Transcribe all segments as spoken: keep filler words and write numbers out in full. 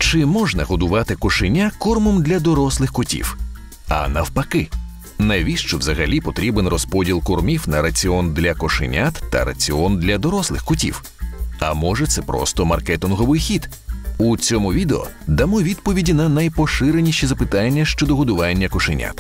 Чи можна годувати кошеня кормом для дорослих котів? А навпаки, навіщо взагалі потрібен розподіл кормів на раціон для кошенят та раціон для дорослих котів? А може це просто маркетинговий хід? У цьому відео дамо відповіді на найпоширеніші запитання щодо годування кошенят.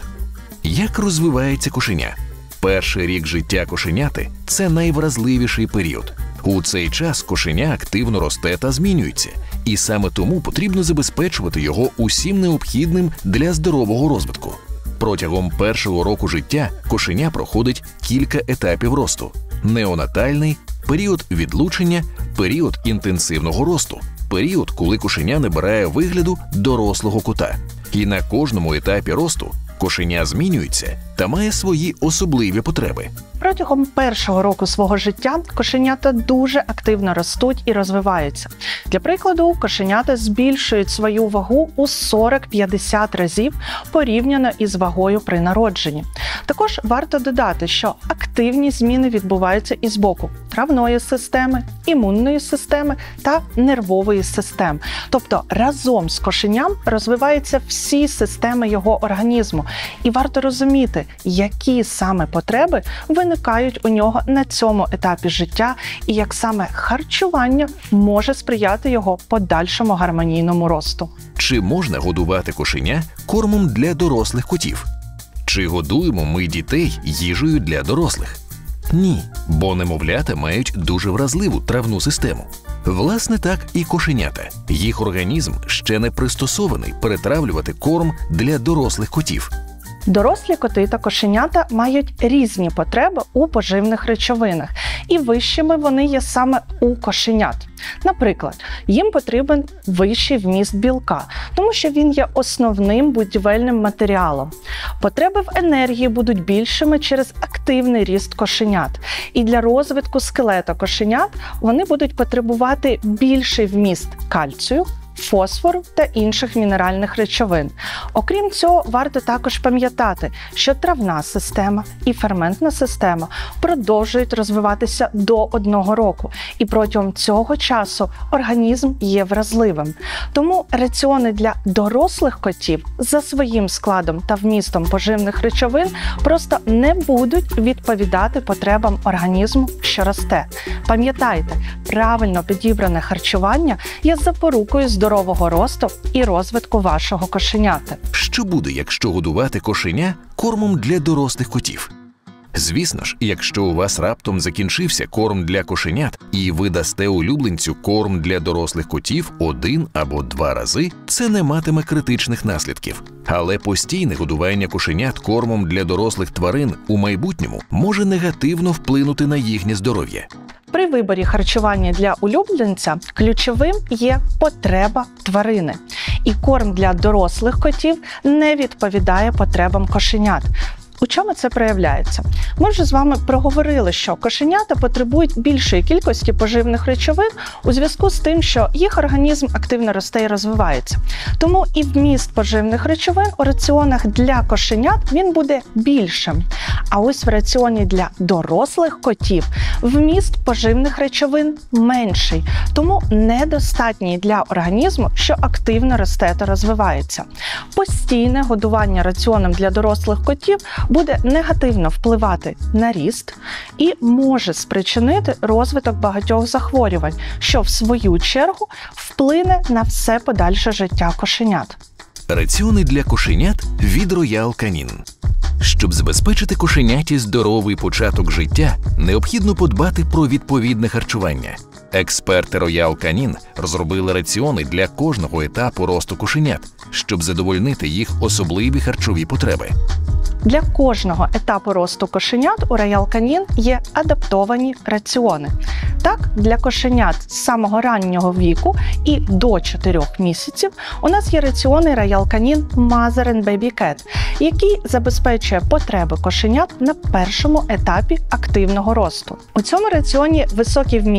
Як розвивається кошеня? Перший рік життя кошеняти – це найвразливіший період. У цей час кошеня активно росте та змінюється, і саме тому потрібно забезпечувати його усім необхідним для здорового розвитку. Протягом першого року життя кошеня проходить кілька етапів росту – неонатальний, період відлучення, період інтенсивного росту, період, коли кошеня набирає вигляду дорослого кота. І на кожному етапі росту кошеня змінюється та має свої особливі потреби. Протягом першого року свого життя кошенята дуже активно ростуть і розвиваються. Для прикладу, кошенята збільшують свою вагу у сорок-п'ятдесят разів порівняно із вагою при народженні. Також варто додати, що активні зміни відбуваються і з боку травної системи, імунної системи та нервової системи. Тобто разом з кошеням розвиваються всі системи його організму. І варто розуміти, які саме потреби виникають у нього на цьому етапі життя і як саме харчування може сприяти його подальшому гармонійному росту. Чи можна годувати кошеня кормом для дорослих котів? Чи годуємо ми дітей їжею для дорослих? Ні, бо немовлята мають дуже вразливу травну систему. Власне, так і кошенята. Їх організм ще не пристосований перетравлювати корм для дорослих котів. Дорослі коти та кошенята мають різні потреби у поживних речовинах, і вищими вони є саме у кошенят. Наприклад, їм потрібен вищий вміст білка, тому що він є основним будівельним матеріалом. Потреби в енергії будуть більшими через активний ріст кошенят. І для розвитку скелета кошенят вони будуть потребувати більший вміст кальцію, фосфору та інших мінеральних речовин. Окрім цього, варто також пам'ятати, що травна система і ферментна система продовжують розвиватися до одного року, і протягом цього часу організм є вразливим. Тому раціони для дорослих котів за своїм складом та вмістом поживних речовин просто не будуть відповідати потребам організму, що росте. Пам'ятайте, правильно підібране харчування є запорукою здоров'я здорового росту і розвитку вашого кошенята. Що буде, якщо годувати кошеня кормом для дорослих котів? Звісно ж, якщо у вас раптом закінчився корм для кошенят і ви дасте улюбленцю корм для дорослих котів один або два рази, це не матиме критичних наслідків. Але постійне годування кошенят кормом для дорослих тварин у майбутньому може негативно вплинути на їхнє здоров'я. При виборі харчування для улюбленця ключовим є потреба тварини. І корм для дорослих котів не відповідає потребам кошенят. У чому це проявляється? Ми вже з вами проговорили, що кошенята потребують більшої кількості поживних речовин у зв'язку з тим, що їх організм активно росте і розвивається. Тому і вміст поживних речовин у раціонах для кошенят він буде більшим. А ось в раціоні для дорослих котів вміст поживних речовин менший, тому недостатній для організму, що активно росте та розвивається. Постійне годування раціоном для дорослих котів буде негативно впливати на ріст і може спричинити розвиток багатьох захворювань, що в свою чергу вплине на все подальше життя кошенят. Раціони для кошенят від Royal Canin. Щоб забезпечити кошеняті здоровий початок життя, необхідно подбати про відповідне харчування. Експерти Royal Canin розробили раціони для кожного етапу росту кошенят, щоб задовольнити їх особливі харчові потреби. Для кожного етапу росту кошенят у Royal Canin є адаптовані раціони. Так, для кошенят з самого раннього віку і до чотирьох місяців у нас є раціони Royal Canin Mother and Baby Cat, який забезпечує потреби кошенят на першому етапі активного росту. У цьому раціоні високий вміст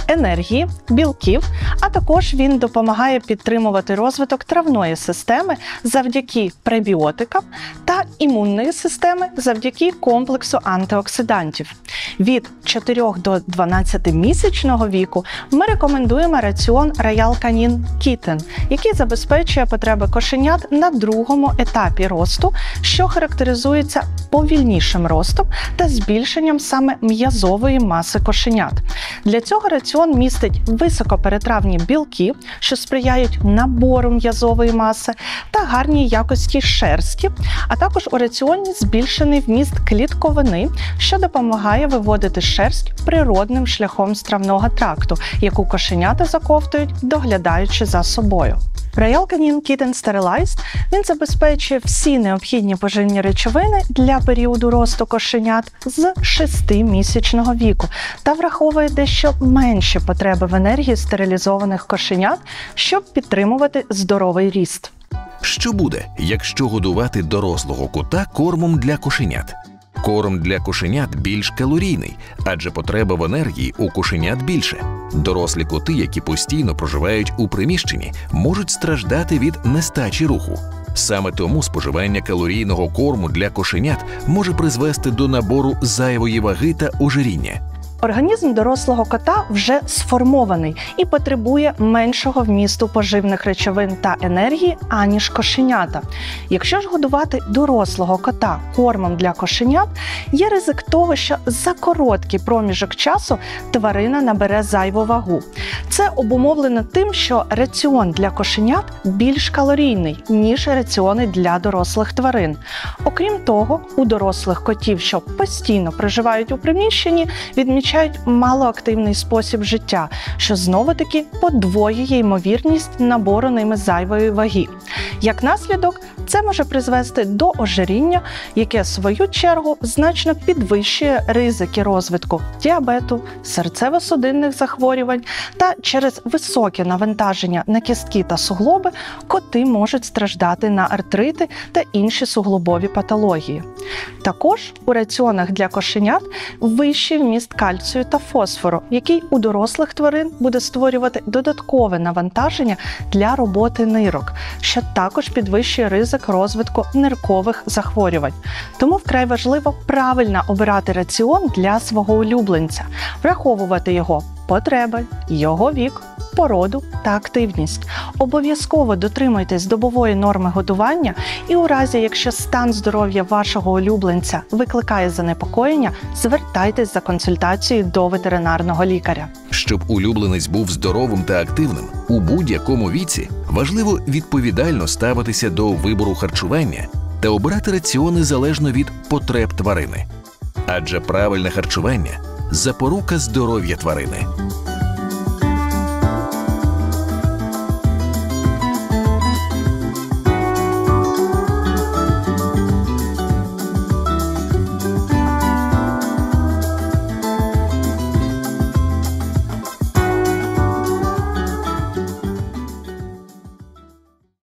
енергії, білків, а також він допомагає підтримувати розвиток травної системи завдяки пребіотикам та імунної системи завдяки комплексу антиоксидантів. Від чотирьох до дванадцятимісячного віку ми рекомендуємо раціон Royal Canin Kitten, який забезпечує потреби кошенят на другому етапі росту, що характеризується повільнішим ростом та збільшенням саме м'язової маси кошенят. Для цього раціон містить високоперетравні білки, що сприяють набору м'язової маси та гарній якості шерсті, а також у раціоні збільшений вміст клітковини, що допомагає виводити шерсть природним шляхом з травного тракту, яку кошенята заковтують, доглядаючи за собою. Royal Canin Kitten Sterilized він забезпечує всі необхідні поживні речовини для періоду росту кошенят з шестимісячного віку та враховує дещо менші потреби в енергії стерилізованих кошенят, щоб підтримувати здоровий ріст. Що буде, якщо годувати дорослого кота кормом для кошенят? Корм для кошенят більш калорійний, адже потреба в енергії у кошенят більше. Дорослі коти, які постійно проживають у приміщенні, можуть страждати від нестачі руху. Саме тому споживання калорійного корму для кошенят може призвести до набору зайвої ваги та ожиріння. Організм дорослого кота вже сформований і потребує меншого вмісту поживних речовин та енергії, аніж кошенята. Якщо ж годувати дорослого кота кормом для кошенят, є ризик того, що за короткий проміжок часу тварина набере зайву вагу. Це обумовлено тим, що раціон для кошенят більш калорійний, ніж раціони для дорослих тварин. Окрім того, у дорослих котів, що постійно проживають у приміщенні, відмічають малоактивний спосіб життя, що знову-таки подвоює ймовірність набору ними зайвої ваги. Як наслідок, це може призвести до ожиріння, яке, в свою чергу, значно підвищує ризики розвитку діабету, серцево-судинних захворювань та через високе навантаження на кістки та суглоби коти можуть страждати на артрити та інші суглобові патології. Також у раціонах для кошенят вищий вміст кальцію та фосфору, який у дорослих тварин буде створювати додаткове навантаження для роботи нирок, що також підвищує ризик розвитку ниркових захворювань. Тому вкрай важливо правильно обирати раціон для свого улюбленця, враховувати його потреби, його вік, породу та активність. Обов'язково дотримуйтесь добової норми годування і у разі, якщо стан здоров'я вашого улюбленця викликає занепокоєння, звертайтесь за консультацією до ветеринарного лікаря. Щоб улюбленець був здоровим та активним у будь-якому віці, важливо відповідально ставитися до вибору харчування та обирати раціони залежно від потреб тварини. Адже правильне харчування – запорука здоров'я тварини.